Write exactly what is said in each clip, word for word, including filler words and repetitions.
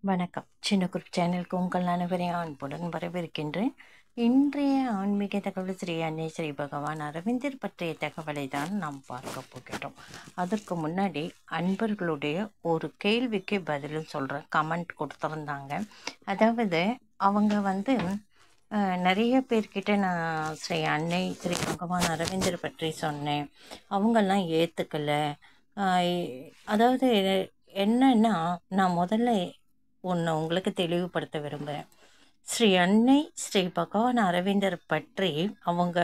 வணக்கம். சின்ன குரூப் சேனலுக்கு உங்கள் அனைவரையும் அன்புடன் வரவேற்கின்றேன். இன்றைய ஆன்மீக தகவல் ஸ்ரீ அன்னை ஸ்ரீ பகவான் அரவிந்தர் பற்றிய தகவலை தான் நாம் பார்க்க போகிறோம். அதற்கு முன்னாடி அன்பர்களுடைய ஒரு கேள்விக்கு பதிலும் சொல்கிறேன். கமெண்ட் கொடுத்துருந்தாங்க. அதாவது அவங்க வந்து அஹ், நிறைய பேர்கிட்ட நான் ஸ்ரீ அன்னை ஸ்ரீ பகவான் அரவிந்தர் பற்றி சொன்னேன். அவங்கெல்லாம் ஏற்றுக்கலை. அதாவது என்னன்னா, நான் முதல்ல ஒன்று உங்களுக்கு தெளிவுபடுத்த விரும்புகிறேன். ஸ்ரீ அன்னை ஸ்ரீ பகவான் அரவிந்தர் பற்றி அவங்க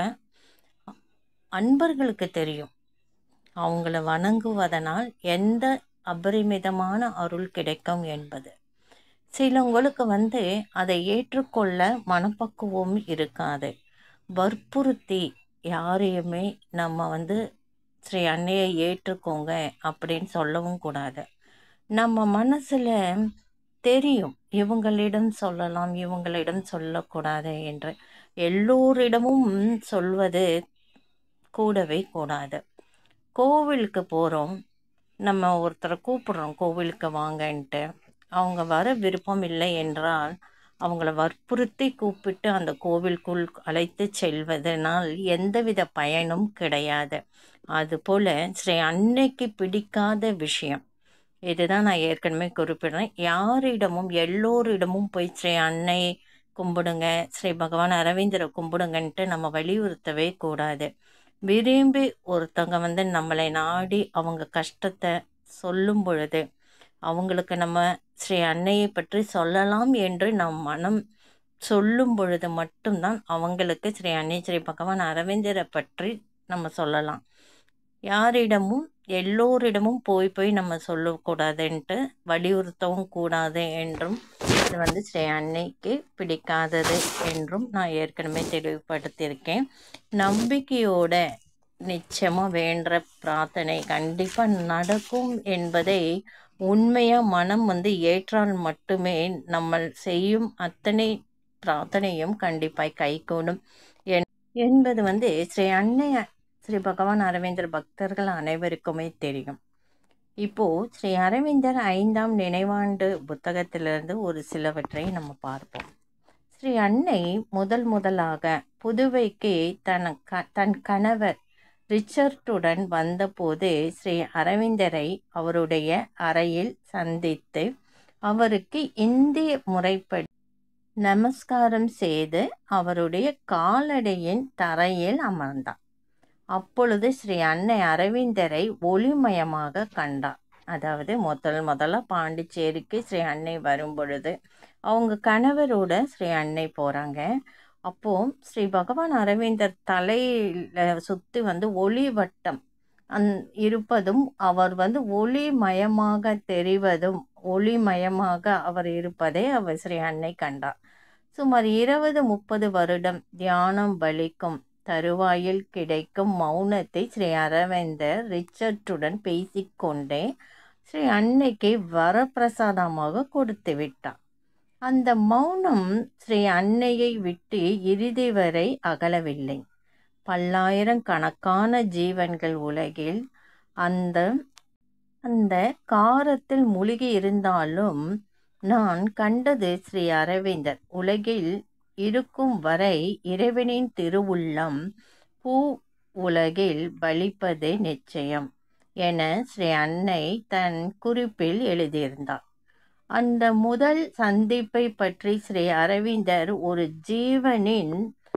அன்பர்களுக்கு தெரியும். அவங்கள வணங்குவதனால் எந்த அபரிமிதமான அருள் கிடைக்கும் என்பது. சிலவங்களுக்கு வந்து அதை ஏற்றுக்கொள்ள மனப்பக்குவம் இருக்காது. வற்புறுத்தி யாரையுமே நம்ம வந்து ஸ்ரீ அன்னையை ஏற்றுக்கோங்க அப்படின்னு சொல்லவும் கூடாது. நம்ம மனசில் தெரியும், இவங்களிடம் சொல்லலாம், இவங்களிடம் சொல்லக்கூடாது என்று. எல்லோரிடமும் சொல்வது கூடவே கூடாது. கோவிலுக்கு போகிறோம், நம்ம ஒருத்தரை கூப்பிடுறோம் கோவிலுக்கு வாங்கன்ட்டு. அவங்க வர விருப்பம் இல்லை என்றால் அவங்கள வற்புறுத்தி கூப்பிட்டு அந்த கோவிலுக்குள் அழைத்து செல்வதனால் எந்தவித பயனும் கிடையாது. அதுபோல் ஸ்ரீ அன்னைக்கு பிடிக்காத விஷயம் இதுதான். நான் ஏற்கனவே குறிப்பிடுறேன், யாரிடமும் எல்லோரிடமும் போய் ஸ்ரீ அன்னை கும்பிடுங்க, ஸ்ரீ பகவான் அரவிந்தரை கும்பிடுங்கன்ட்டு நம்ம வலியுறுத்தவே கூடாது. விரும்பி ஒருத்தவங்க வந்து நம்மளை நாடி அவங்க கஷ்டத்தை சொல்லும் பொழுது அவங்களுக்கு நம்ம ஸ்ரீ அன்னையை பற்றி சொல்லலாம் என்று நம் மனம் சொல்லும் பொழுது மட்டும்தான் அவங்களுக்கு ஸ்ரீ அன்னை ஸ்ரீ பகவான் அரவிந்தரை பற்றி நம்ம சொல்லலாம். யாரிடமும் எல்லோரிடமும் போய் போய் நம்ம சொல்லக்கூடாதுன்ட்டு வலியுறுத்தவும் கூடாது என்றும் இது வந்து ஸ்ரீ அன்னைக்கு பிடிக்காதது என்றும் நான் ஏற்கனவே தெளிவுபடுத்தியிருக்கேன். நம்பிக்கையோட நிச்சயமாக வேண்டுற பிரார்த்தனை கண்டிப்பாக நடக்கும் என்பதை உண்மையாக மனம் வந்து ஏற்றால் மட்டுமே நம்ம செய்யும் அத்தனை பிரார்த்தனையும் கண்டிப்பாக கைகூடும் என்பது வந்து ஸ்ரீ அன்னை ஸ்ரீ பகவான் அரவிந்தர் பக்தர்கள் அனைவருக்குமே தெரியும். இப்போது ஸ்ரீ அரவிந்தர் ஐந்தாம் நினைவாண்டு புத்தகத்திலிருந்து ஒரு சிலவற்றை நம்ம பார்ப்போம். ஸ்ரீ அன்னை முதல் முதலாக புதுவைக்கு தன் க தன் கணவர் ரிச்சர்டுடன் வந்தபோது ஸ்ரீ அரவிந்தரை அவருடைய அறையில் சந்தித்து அவருக்கு இந்திய முறைப்படி நமஸ்காரம் செய்து அவருடைய காலடியின் தரையில் அமர்ந்தார். அப்பொழுது ஸ்ரீ அன்னை அரவிந்தரை ஒளிமயமாக கண்டார். அதாவது முதல் முதல்ல பாண்டிச்சேரிக்கு ஸ்ரீ அன்னை வரும் பொழுது அவங்க கணவரோட ஸ்ரீ அன்னை போகிறாங்க. அப்போது ஸ்ரீ பகவான் அரவிந்தர் தலையில் சுற்றி வந்து ஒளி வட்டம் அந் இருப்பதும் அவர் வந்து ஒளிமயமாக தெரிவதும் ஒளிமயமாக அவர் இருப்பதை அவர் ஸ்ரீ அன்னை கண்டார். சுமார் இருபது முப்பது வருடம் தியானம் பலிக்கும் தருவாயில் கிடைக்கும் மௌனத்தை ஸ்ரீ அரவிந்தர் ரிச்சர்டுடன் பேசிக்கொண்டே ஸ்ரீ அன்னைக்கு வரப்பிரசாதமாக கொடுத்து விட்டார். அந்த மௌனம் ஸ்ரீ அன்னையை விட்டு இறுதி வரை அகலவில்லை. பல்லாயிரக்கணக்கான ஜீவன்கள் உலகில் அந்த அந்த காரத்தில் மூழ்கி இருந்தாலும் நான் கண்டது ஸ்ரீ அரவிந்தர் உலகில் இருக்கும் வரை இறைவனின் திருவுள்ளம் பூ உலகில் பலிப்பது நிச்சயம் என ஸ்ரீ அன்னை தன் குறிப்பில் எழுதியிருந்தார். அந்த முதல் சந்திப்பை பற்றி ஸ்ரீ அரவிந்தர் ஒரு ஜீவனின்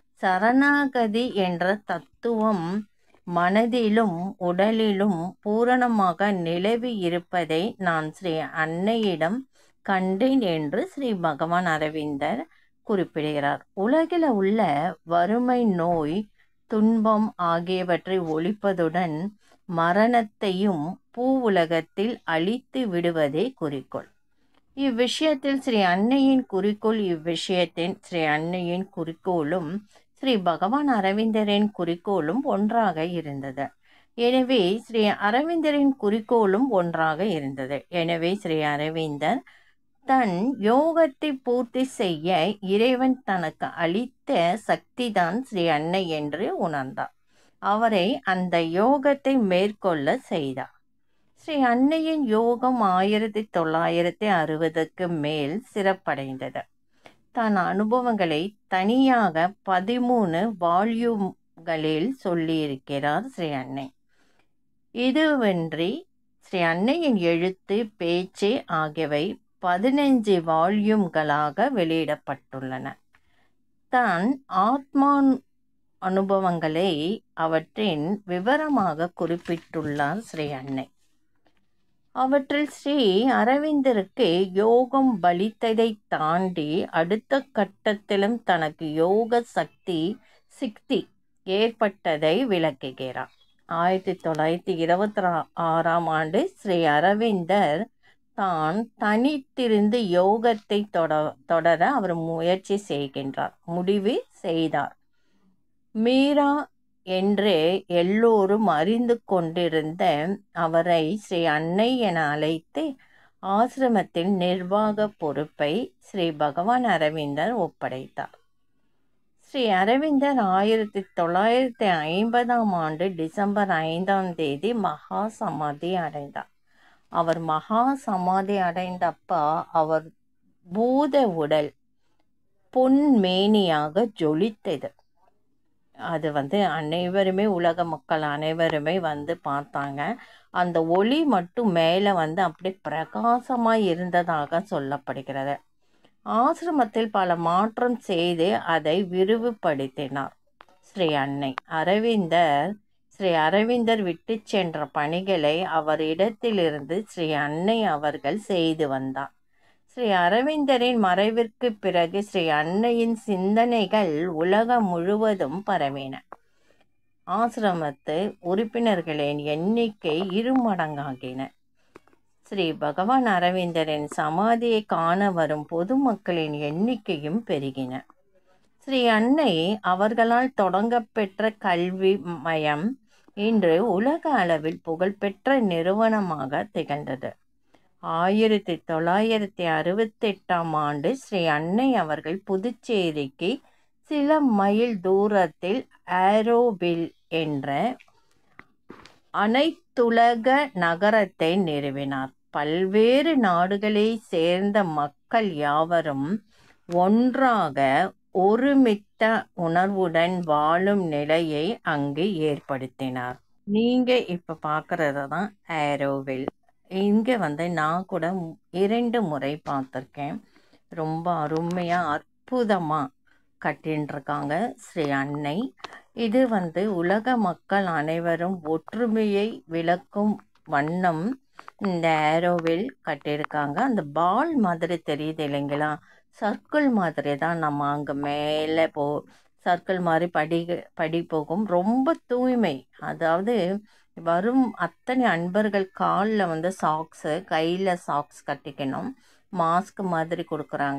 சரணாகதி என்ற தத்துவம் மனதிலும் உடலிலும் பூரணமாக நிலவி இருப்பதை நான் ஸ்ரீ அன்னையிடம் கண்டேன் என்று ஸ்ரீ பகவான் அரவிந்தர் குறிப்பிடுகிறார். உலகில் உள்ள வறுமை, நோய், துன்பம் ஆகியவற்றை ஒழிப்பதுடன் மரணத்தையும் பூ உலகத்தில் அழித்து விடுவதே குறிக்கோள். இவ்விஷயத்தில் ஸ்ரீ அன்னையின் குறிக்கோள் இவ்விஷயத்தின் ஸ்ரீ அன்னையின் குறிக்கோளும் ஸ்ரீ பகவான் அரவிந்தரின் குறிக்கோளும் ஒன்றாக இருந்தது. எனவே ஸ்ரீ அரவிந்தரின் குறிக்கோளும் ஒன்றாக இருந்தது. எனவே ஸ்ரீ அரவிந்தர் தன் யோகத்தை பூர்த்தி செய்ய இறைவன் தனக்கு அளித்த சக்திதான் ஸ்ரீ அன்னை என்று உணர்ந்தார். அவரை அந்த யோகத்தை மேற்கொள்ள செய்தார். ஸ்ரீ அன்னையின் யோகம் ஆயிரத்தி தொள்ளாயிரத்தி அறுபதுக்கு மேல் சிறப்படைந்தது. தன் அனுபவங்களை தனியாக பதிமூணு வால்யூம்களில் சொல்லியிருக்கிறார் ஸ்ரீ அன்னை. இதுவன்றி ஸ்ரீ அன்னையின் எழுத்து, பேச்சு ஆகியவை பதினஞ்சு வால்யூம்களாக வெளியிடப்பட்டுள்ளன. தன் ஆத்மா அனுபவங்களை அவற்றின் விவரமாக குறிப்பிட்டுள்ளார் ஸ்ரீ அன்னை. அவற்றில் ஸ்ரீ அரவிந்தருக்கு யோகம் பலித்ததை தாண்டி அடுத்த கட்டத்திலும் தனக்கு யோக சக்தி சிக்தி ஏற்பட்டதை விளக்குகிறார். ஆயிரத்தி தொள்ளாயிரத்தி இருபத்தி ஆறாம் ஆண்டு ஸ்ரீ அரவிந்தர் தான் தனித்திருந்து யோகத்தை தொட தொடர அவர் முயற்சி செய்கின்றார் முடிவு செய்தார். மீரா என்று எல்லோரும் அறிந்து கொண்டிருந்த அவரை ஸ்ரீ அன்னை என அழைத்து ஆசிரமத்தின் நிர்வாக பொறுப்பை ஸ்ரீ பகவான் அரவிந்தர் ஒப்படைத்தார். ஸ்ரீ அரவிந்தர் ஆயிரத்தி தொள்ளாயிரத்தி ஐம்பதாம் ஆண்டு டிசம்பர் ஐந்தாம் தேதி மகா சமாதி அடைந்தார். அவர் மகா சமாதி அடைந்தப்ப அவர் பூத உடல் பொன்மேனியாக ஜொலித்தது. அது வந்து அனைவருமே, உலக மக்கள் அனைவருமே வந்து பார்த்தாங்க. அந்த ஒளி மட்டும் மேலே வந்து அப்படியே பிரகாசமாக இருந்ததாக சொல்லப்படுகிறது. ஆசிரமத்தில் பல மாற்றம் செய்து அதை விரிவுபடுத்தினார் ஸ்ரீ அன்னை. அரவிந்தர் ஸ்ரீ அரவிந்தர் விட்டு சென்ற பணிகளை அவர் இடத்திலிருந்து ஸ்ரீ அன்னை அவர்கள் செய்து வந்தார். ஸ்ரீ அரவிந்தரின் மறைவிற்கு பிறகு ஸ்ரீ அன்னையின் சிந்தனைகள் உலகம் முழுவதும் பரவின. ஆசிரமத்து உறுப்பினர்களின் எண்ணிக்கை இருமடங்காகின. ஸ்ரீ பகவான் அரவிந்தரின் சமாதியை காண வரும் பொதுமக்களின் எண்ணிக்கையும் பெருகின. ஸ்ரீ அன்னை அவர்களால் தொடங்கப்பெற்ற கல்வி மையம் இன்று உலக அளவில் புகழ்பெற்ற நிறுவனமாக திகழ்ந்தது. ஆயிரத்தி தொள்ளாயிரத்தி அறுபத்தி எட்டாம் ஆண்டு ஸ்ரீ அன்னை அவர்கள் புதுச்சேரிக்கு சில மைல் தூரத்தில் ஆரோவில் என்ற அனைத்துலக நகரத்தை நிறுவினார். பல்வேறு நாடுகளை சேர்ந்த மக்கள் யாவரும் ஒன்றாக ஒருமித்த உணர்வுடன் வாழும் நிலையை அங்கு ஏற்படுத்தினார். நீங்க இப்ப பார்க்கறது தான் ஆரோவில். இங்கே வந்து நான் கூட இரண்டு முறை பார்த்துருக்கேன். ரொம்ப அருமையாக அற்புதமாக கட்டின்ருக்காங்க ஸ்ரீ அன்னை. இது வந்து உலக மக்கள் அனைவரும் ஒற்றுமையை விளக்கும் வண்ணம் இந்த ஆரோவில் கட்டியிருக்காங்க. அந்த பால் மாதிரி தெரியுது இல்லைங்களா, சர்க்கிள் மாதிரி தான். நம்ம அங்கே மேலே போ சர்க்கிள் மாதிரி படி படி போகும். ரொம்ப தூய்மை. அதாவது வரும் அத்தனை அன்பர்கள் காலில் வந்து சாக்ஸு, கையில் சாக்ஸ் கட்டிக்கணும். மாஸ்க் மாதிரி கொடுக்குறாங்க.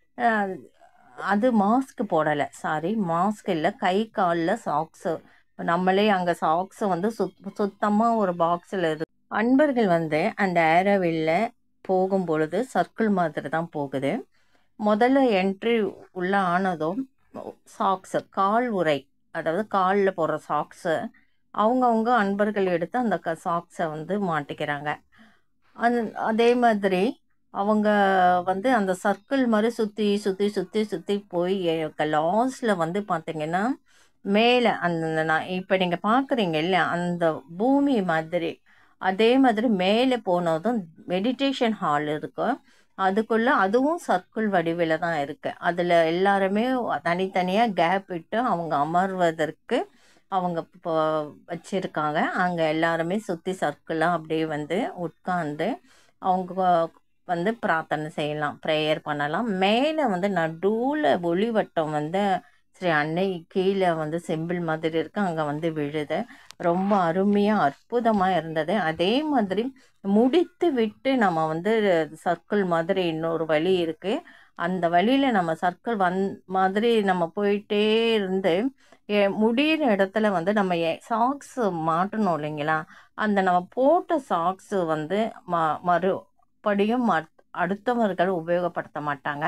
அது மாஸ்க் போடலை, சாரி மாஸ்க் இல்லை, கை காலில் சாக்ஸு. நம்மளே அங்கே சாக்ஸு வந்து சுத் சுத்தமாக ஒரு பாக்ஸில் இருக்கு. அன்பர்கள் வந்து அந்த ஆரோவில்ல போகும் பொழுது சர்க்கிள் மாதிரி தான் போகுது. முதல்ல என்ட்ரி உள்ள ஆனதும் சாக்ஸு, கால் உறை, அதாவது காலில் போடுற சாக்ஸு அவங்கவுங்க அன்பர்கள் எடுத்து அந்த க சாக்ஸை வந்து மாட்டிக்கிறாங்க. அது அதே மாதிரி அவங்க வந்து அந்த சர்க்கிள் மாதிரி சுற்றி சுற்றி சுற்றி சுற்றி போய் லாஸ்டில் வந்து பார்த்திங்கன்னா மேலே அந்த நான் இப்போ நீங்கள் பார்க்குறீங்க இல்லையா அந்த பூமி மாதிரி, அதே மாதிரி மேலே போனதும் மெடிடேஷன் ஹால் இருக்கும். அதுக்குள்ளே அதுவும் சர்க்கிள் வடிவில் தான் இருக்குது. அதில் எல்லாருமே தனித்தனியாக கேப் விட்டு அவங்க அமர்வதற்கு அவங்க இப்போ வச்சுருக்காங்க. அங்கே எல்லாருமே சுற்றி சர்க்கிளாக அப்படியே வந்து உட்கார்ந்து அவங்க வந்து பிரார்த்தனை செய்யலாம், ப்ரேயர் பண்ணலாம். மேலே வந்து நடுவில் ஒளிவட்டம் வந்து ஸ்ரீ அன்னை கீழே வந்து செம்பிள் மாதிரி இருக்குது, அங்கே வந்து விழுது. ரொம்ப அருமையாக அற்புதமாக இருந்தது. அதே மாதிரி முடித்து விட்டு நம்ம வந்து சர்க்கிள் மாதிரி இன்னொரு வழி இருக்குது. அந்த வழியில் நம்ம சர்க்கிள் வந் மாதிரி நம்ம போயிட்டே இருந்து முடிகிற இடத்துல வந்து நம்ம சாக்ஸு மாட்டணும் இல்லைங்களா, அந்த நம்ம போட்ட சாக்ஸு வந்து ம மறுபடியும் அடுத்தவர்கள் உபயோகப்படுத்த மாட்டாங்க.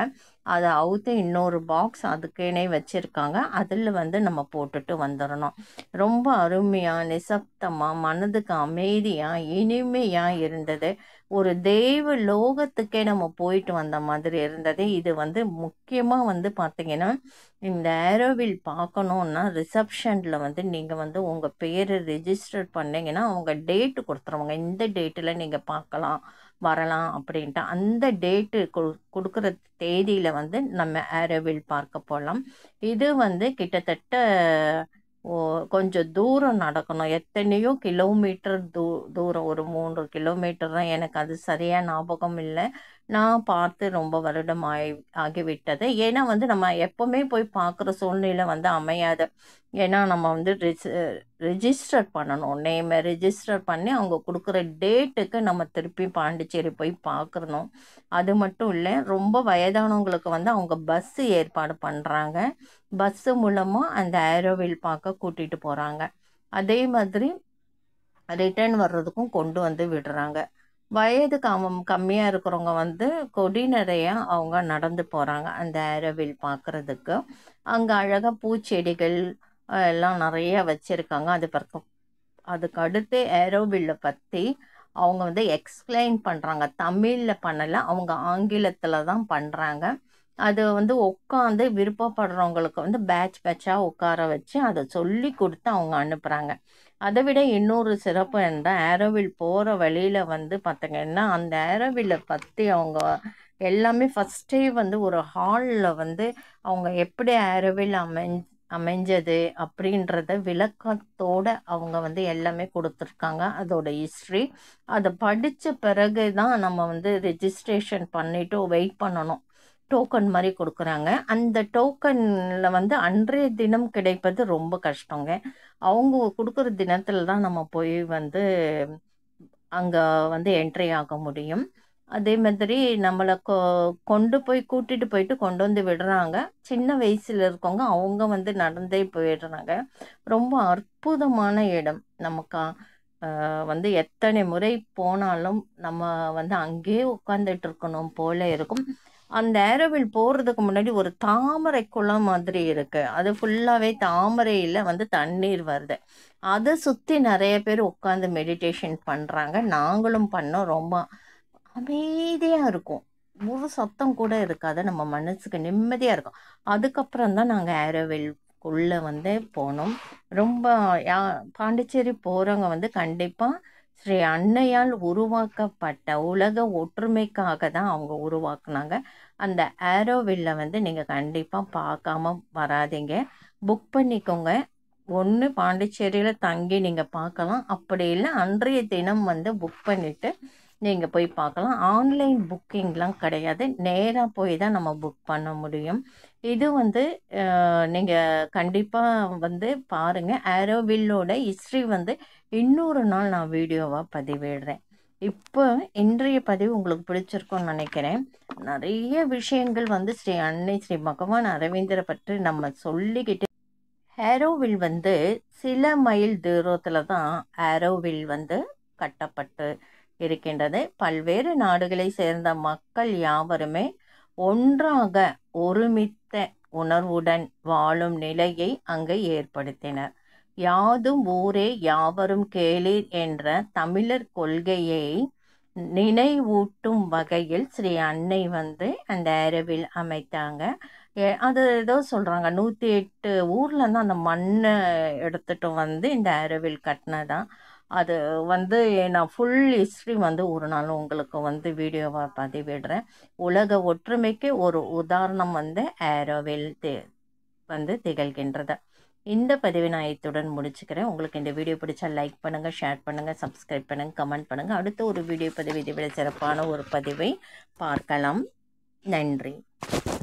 அதை அவுத்து இன்னொரு பாக்ஸ் அதுக்கேனே வச்சுருக்காங்க. அதில் வந்து நம்ம போட்டுட்டு வந்துடணும். ரொம்ப அருமையாக நிசப்தமாக மனதுக்கு அமைதியாக இனிமையாக இருந்தது. ஒரு தெய்வ லோகத்துக்கே நம்ம போயிட்டு வந்த மாதிரி இருந்தது. இது வந்து முக்கியமாக வந்து பார்த்திங்கன்னா இந்த ஆரோவில் பார்க்கணுன்னா ரிசப்ஷனில் வந்து நீங்கள் வந்து உங்கள் பேரை ரிஜிஸ்டர் பண்ணிங்கன்னா அவங்க டேட்டு கொடுத்துருவாங்க. இந்த டேட்டில் நீங்கள் பார்க்கலாம் வரலாம் அப்படின்ட்டு. அந்த டேட்டு கொடு கொடுக்குற தேதியில் வந்து நம்ம ஆரோவில் பார்க்க போகலாம். இது வந்து கிட்டத்தட்ட ஓ கொஞ்சம் தூரம் நடக்கணும். எத்தனையோ கிலோமீட்டர் தூ தூரம் ஒரு மூன்று கிலோமீட்டர் தான். எனக்கு அது சரியாக ஞாபகம் இல்லை. நான் பார்த்து ரொம்ப வருடம் ஆகி ஆகிவிட்டது. ஏன்னா வந்து நம்ம எப்போவுமே போய் பார்க்குற சூழ்நிலை வந்து அமையாது. ஏன்னா நம்ம வந்து ரிஜி ரிஜிஸ்டர் பண்ணணும். நேமை ரிஜிஸ்டர் பண்ணி அவங்க கொடுக்குற டேட்டுக்கு நம்ம திருப்பி பாண்டிச்சேரி போய் பார்க்கணும். அது மட்டும் இல்லை, ரொம்ப வயதானவங்களுக்கு வந்து அவங்க பஸ்ஸு ஏற்பாடு பண்ணுறாங்க. பஸ்ஸு மூலமாக அந்த ஆரோவில் பார்க்க கூட்டிகிட்டு போகிறாங்க. அதே மாதிரி ரிட்டர்ன் வர்றதுக்கும் கொண்டு வந்து விடுறாங்க. வயது கம் கம்மியாக இருக்கிறவங்க வந்து கொடி நிறையா அவங்க நடந்து போகிறாங்க அந்த ஆரோவில் பார்க்குறதுக்கு. அங்கே அழகாக பூச்செடிகள் எல்லாம் நிறைய வச்சுருக்காங்க. அது பிறகு அதுக்கு அடுத்து ஆரோவில்லை பற்றி அவங்க வந்து எக்ஸ்பிளைன் பண்ணுறாங்க. தமிழில் பண்ணலை, அவங்க ஆங்கிலத்தில் தான் பண்ணுறாங்க. அது வந்து உட்காந்து விருப்பப்படுறவங்களுக்கு வந்து பேட்ச் பேட்சாக உட்கார வச்சு அதை சொல்லி கொடுத்து அவங்க அனுப்புகிறாங்க. அதை விட இன்னொரு சிறப்பு என்ன, ஆரோவில் போகிற வழியில் வந்து பார்த்திங்கன்னா அந்த ஆரோவில்லை பற்றி அவங்க எல்லாமே ஃபஸ்ட்டே வந்து ஒரு ஹாலில் வந்து அவங்க எப்படி ஆரோவில் அமை அமைஞ்சது அப்படின்றத விளக்கத்தோடு அவங்க வந்து எல்லாமே கொடுத்துருக்காங்க. அதோட ஹிஸ்ட்ரி அதை படித்த பிறகு தான் நம்ம வந்து ரெஜிஸ்ட்ரேஷன் பண்ணிவிட்டு வெயிட் பண்ணணும். டோக்கன் மாதிரி கொடுக்குறாங்க. அந்த டோக்கனில் வந்து அன்றைய தினம் கிடைப்பது ரொம்ப கஷ்டங்க. அவங்க கொடுக்குற தினத்தில் தான் நம்ம போய் வந்து அங்கே வந்து என்ட்ரி ஆக முடியும். அதே மாதிரி நம்மளை கொ கொண்டு போய் கூட்டிகிட்டு போயிட்டு கொண்டு வந்து விடுறாங்க. சின்ன வயசில் இருக்கவங்க அவங்க வந்து நடந்தே போயிடுறாங்க. ரொம்ப அற்புதமான இடம். நமக்கு வந்து எத்தனை முறை போனாலும் நம்ம வந்து அங்கேயே உட்காந்துட்டு இருக்கணும் போல இருக்கும். அந்த ஆரோவில் போகிறதுக்கு முன்னாடி ஒரு தாமரை குளம் மாதிரி இருக்குது. அது ஃபுல்லாகவே தாமரையில் வந்து தண்ணீர் வருது. அதை சுற்றி நிறைய பேர் உட்காந்து மெடிடேஷன் பண்ணுறாங்க. நாங்களும் பண்ணோம். ரொம்ப அமைதியாக இருக்கும். ஒரு சத்தம் கூட இருக்காது. நம்ம மனசுக்கு நிம்மதியாக இருக்கும். அதுக்கப்புறம் தான் நாங்கள் ஆரோவில்குள்ளே வந்து போனோம். ரொம்ப யா பாண்டிச்சேரி போகிறவங்க வந்து கண்டிப்பாக ஸ்ரீ அன்னையால் உருவாக்கப்பட்ட உலக ஒற்றுமைக்காக தான் அவங்க உருவாக்குனாங்க. அந்த ஆரோவில்லை வந்து நீங்கள் கண்டிப்பாக பார்க்காம வராதீங்க. புக் பண்ணிக்கோங்க. ஒன்று பாண்டிச்சேரியில் தங்கி நீங்கள் பார்க்கலாம். அப்படி இல்லை அன்றைய தினம் வந்து புக் பண்ணிவிட்டு நீங்கள் போய் பார்க்கலாம். ஆன்லைன் புக்கிங்லாம் கிடையாது. நேராக போய் தான் நம்ம புக் பண்ண முடியும். இது வந்து நீங்கள் கண்டிப்பாக வந்து பாருங்கள். ஆரோவில்லோட ஹிஸ்ட்ரி வந்து இன்னொரு நாள் நான் வீடியோவாக பதிவிடுறேன். இப்போ இன்றைய பதிவு உங்களுக்கு பிடிச்சிருக்கும்னு நினைக்கிறேன். நிறைய விஷயங்கள் வந்து ஸ்ரீ அன்னை ஸ்ரீ பகவான் அரவிந்தரை பற்றி நம்ம சொல்லிக்கிட்டு, ஆரோவில் வந்து சில மைல் தூரத்தில் தான் ஆரோவில் வந்து கட்டப்பட்டு இருக்கின்றது. பல்வேறு நாடுகளை சேர்ந்த மக்கள் யாவருமே ஒன்றாக ஒருமித்த உணர்வுடன் வாழும் நிலையை அங்கு ஏற்படுத்தினர். யாதும் ஊரே யாவரும் கேளீர் என்ற தமிழர் கொள்கையை நினைவூட்டும் வகையில் ஸ்ரீ அன்னை வந்து அந்த ஆரோவில் அமைத்தாங்க. அது ஏதோ சொல்கிறாங்க நூற்றி எட்டு ஊரில் தான் அந்த மண்ணை எடுத்துகிட்டு வந்து இந்த ஆரோவில் கட்டினதான். அது வந்து நான் ஃபுல் ஹிஸ்ட்ரி வந்து ஒரு நாள் உங்களுக்கு வந்து வீடியோவாக பதிவிடுறேன். உலக ஒற்றுமைக்கு ஒரு உதாரணம் வந்து ஆரோவில் தி வந்து திகழ்கின்றது. இந்த பதிவை நான் இத்துடன் முடிச்சுக்கிறேன். உங்களுக்கு இந்த வீடியோ பிடிச்சா லைக் பண்ணுங்கள், ஷேர் பண்ணுங்கள், சப்ஸ்கிரைப் பண்ணுங்கள், கமெண்ட் பண்ணுங்கள். அடுத்த ஒரு வீடியோ பதிவு இதை விட சிறப்பான ஒரு பதிவை பார்க்கலாம். நன்றி.